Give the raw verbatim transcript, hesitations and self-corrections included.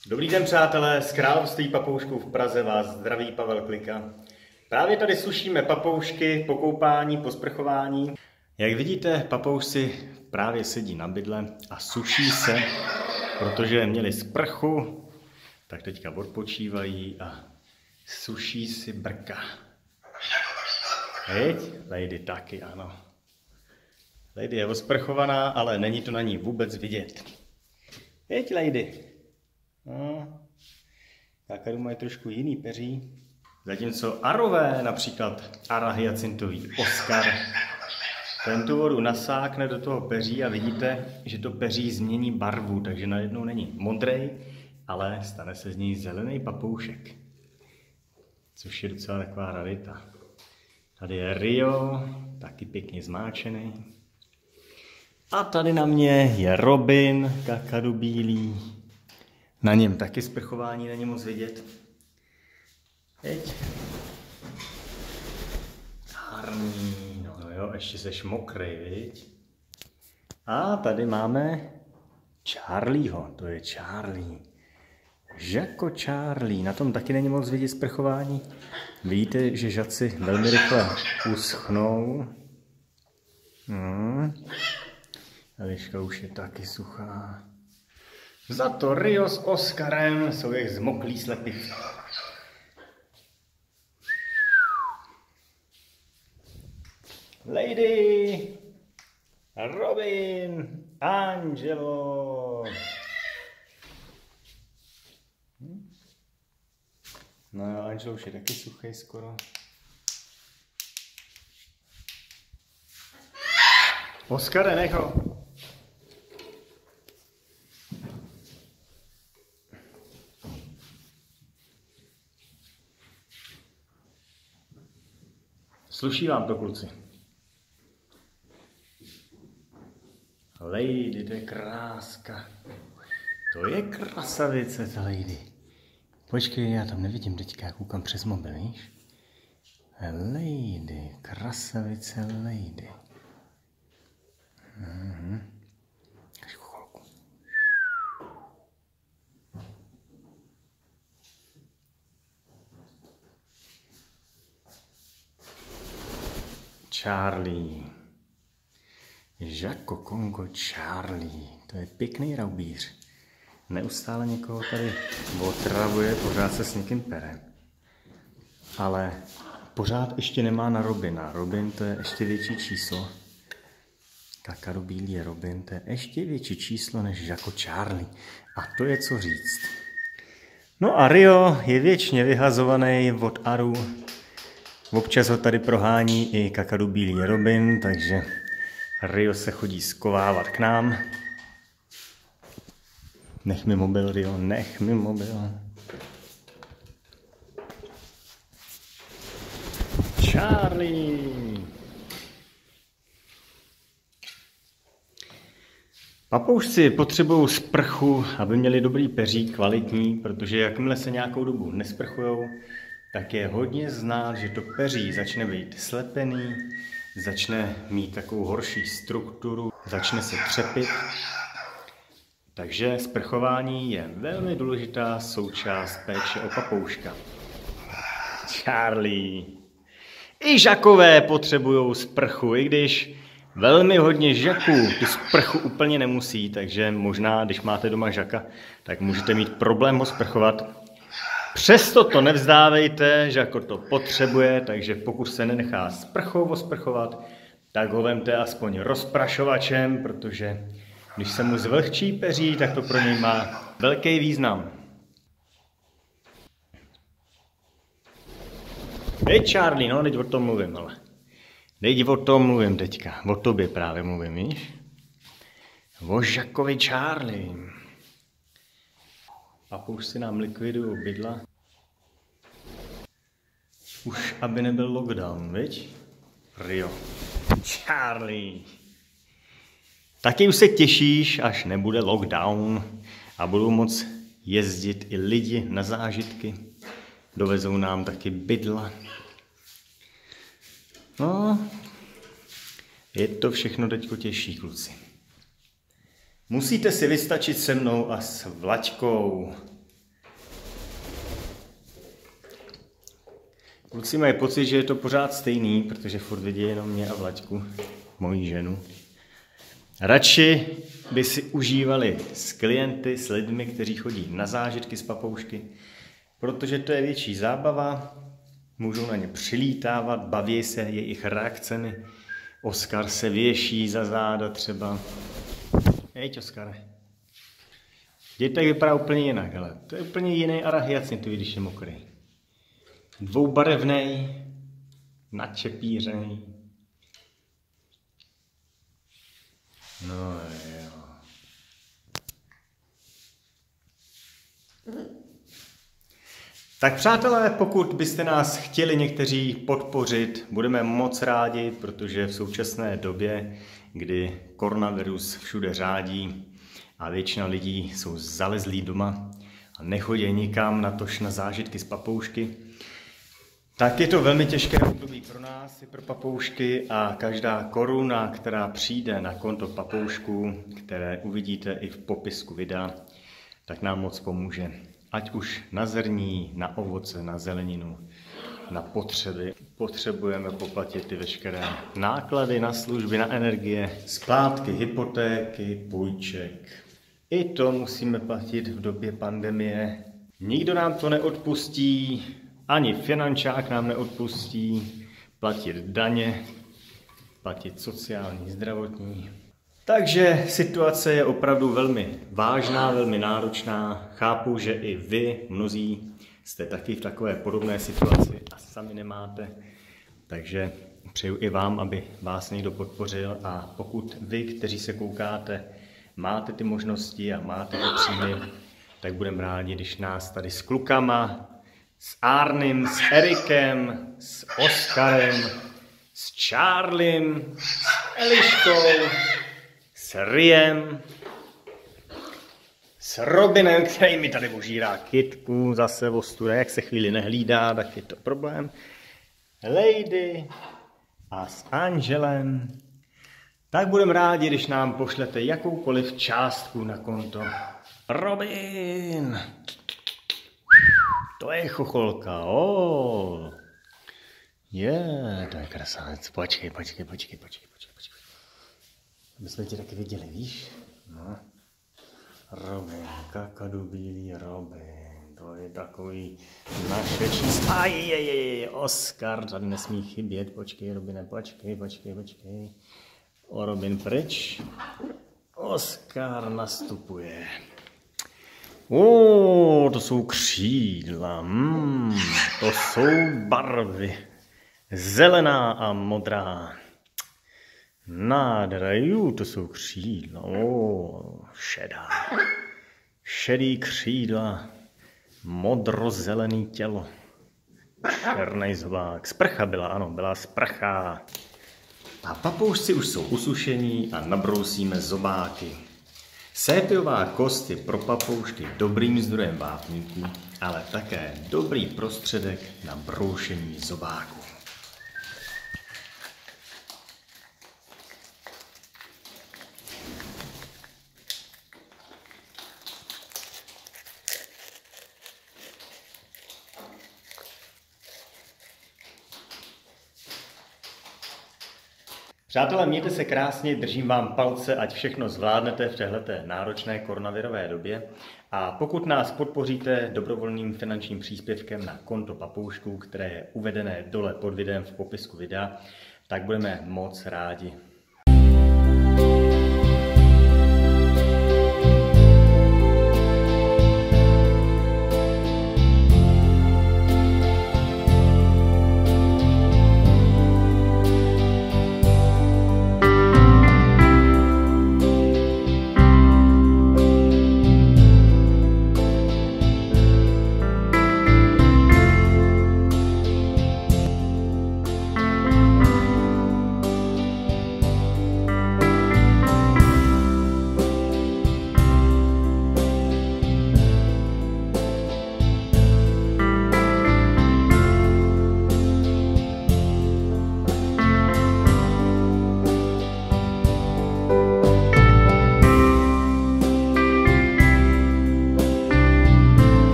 Dobrý den, přátelé, z Království papoušků v Praze vás zdraví Pavel Klika. Právě tady sušíme papoušky po koupání, po sprchování. Jak vidíte, papoušci právě sedí na bydle a suší se, protože měli sprchu, tak teďka odpočívají a suší si brka. Heď? Lady taky, ano. Lady je osprchovaná, ale není to na ní vůbec vidět. Heď, Lady. No, kakadu mají trošku jiný peří. Zatímco arové, například ara hyacintový Oscar, ten tu vodu nasákne do toho peří a vidíte, že to peří změní barvu, takže najednou není modrý, ale stane se z něj zelený papoušek. Což je docela taková rarita. Tady je Rio, taky pěkně zmáčený. A tady na mě je Robin, kakadu bílý. Na něm taky sprchování není moc vidět. Teď. Harný, no, no jo, ještě seš mokrý, viď? A tady máme Charlieho, to je Charlie. Žako Charlie, na tom taky není moc vidět sprchování. Vidíte, že žaci velmi rychle uschnou. Hmm. A liška už je taky suchá. Za to Rio s Oscarem jsou jak zmoklí slepice. Lady, Robin, Angelo. Hm? No jo, Angelo už je taky suchý skoro. Oscare, nech ho. Sluší vám to, kluci. Lady, to je kráska. To je krasavice, ta Lady. Počkej, já tam nevidím teďka, já koukám přes mobil, víš? Lady, krasavice Lady. Mhm. Až chvilku. Charlie. Žako Kongo Charlie. To je pěkný raubíř. Neustále někoho tady otravuje, pořád se s někým pere. Ale pořád ještě nemá na Robina. Robin to je ještě větší číslo. Kakadu bílý je Robin, to je ještě větší číslo než Žako Charlie. A to je co říct. No a Rio je věčně vyhazovaný od aru. Občas ho tady prohání i kakadu bílý Robin, takže Rio se chodí skovávat k nám. Nech mi mobil, Rio, nech mi mobil. Charlie. Papoušci potřebují sprchu, aby měli dobrý peří, kvalitní, protože jakmile se nějakou dobu nesprchujou, tak je hodně znát, že to peří začne být slepený, začne mít takovou horší strukturu, začne se třepit. Takže sprchování je velmi důležitá součást péče o papouška. Charlie. I žakové potřebují sprchu, i když velmi hodně žaků tu sprchu úplně nemusí, takže možná, když máte doma žaka, tak můžete mít problém ho sprchovat. Přesto to nevzdávejte, žako to potřebuje, takže pokud se nenechá sprchou osprchovat, tak ho vemte aspoň rozprašovačem, protože když se mu zvlhčí peří, tak to pro něj má velký význam. Hej Charlie, no teď o tom mluvím, ale. Teď o tom mluvím teďka, o tobě právě mluvím, víš? O Žakovi Charlie. Papouš si nám likvidují bydla. Už aby nebyl lockdown, viď? Rio. Charlie. Taky už se těšíš, až nebude lockdown a budou moc jezdit i lidi na zážitky. Dovezou nám taky bydla. No, je to všechno teďko těžší, kluci. Musíte si vystačit se mnou a s Vlaďkou. Kluci mají pocit, že je to pořád stejný, protože furt vidí jenom mě a Vlaďku, moji ženu. Radši by si užívali s klienty, s lidmi, kteří chodí na zážitky z papoušky, protože to je větší zábava, můžou na ně přilítávat, baví se jejich reakcemi. Oskar se věší za záda třeba. Jeď, Oskare. Dětek vypadá úplně jinak, ale to je úplně jiný arahyacintový, když je mokrý. Dvoubarevnej, načepířený. No jo. Tak přátelé, pokud byste nás chtěli někteří podpořit, budeme moc rádi, protože v současné době, kdy koronavirus všude řádí a většina lidí jsou zalezlí doma a nechodí nikam, natož na zážitky z papoušky, tak je to velmi těžké období pro nás i pro papoušky a každá koruna, která přijde na konto papoušku, které uvidíte i v popisku videa, tak nám moc pomůže. Ať už na zrní, na ovoce, na zeleninu, na potřeby. Potřebujeme poplatit ty veškeré náklady na služby, na energie, splátky, hypotéky, půjček. I to musíme platit v době pandemie. Nikdo nám to neodpustí, ani finančák nám neodpustí platit daně, platit sociální, zdravotní. Takže situace je opravdu velmi vážná, velmi náročná. Chápu, že i vy, mnozí, jste taky v takové podobné situaci a sami nemáte. Takže přeju i vám, aby vás někdo podpořil a pokud vy, kteří se koukáte, máte ty možnosti a máte ty příjmy, tak budeme rádi, když nás tady s klukama, s Arnym, s Erikem, s Oskarem, s Charliem, s Eliškou, s Riem, s Robinem, který mi tady ožírá kytku, zase ostuda, jak se chvíli nehlídá, tak je to problém. Lady a s Angelem. Tak budeme rádi, když nám pošlete jakoukoliv částku na konto. Robin! To je chocholka, o. Je, yeah, to je krasavec. Počkej, počkej, počkej, počkej, počkej, počkej. My jsme tě taky viděli, víš? No. Robin, kakadu bílý Robin, to je takový naše číslo. Ajejejej, Oskar, tady nesmí chybět, počkej, Robine, počkej, počkej, počkej. O, Robin pryč. Oskar nastupuje. O, to jsou křídla, mm, to jsou barvy. Zelená a modrá. Nádhera, jú, to jsou křídla, o, šedá. Šedý křídla, modrozelený tělo. Černý zobák, sprcha byla, ano, byla sprcha. A papoušci už jsou usušení a nabrousíme zobáky. Sépiová kost je pro papoušky dobrým zdrojem vápníků, ale také dobrý prostředek na broušení zobáků. Přátelé, mějte se krásně, držím vám palce, ať všechno zvládnete v téhleté náročné koronavirové době. A pokud nás podpoříte dobrovolným finančním příspěvkem na konto papoušků, které je uvedené dole pod videem v popisku videa, tak budeme moc rádi.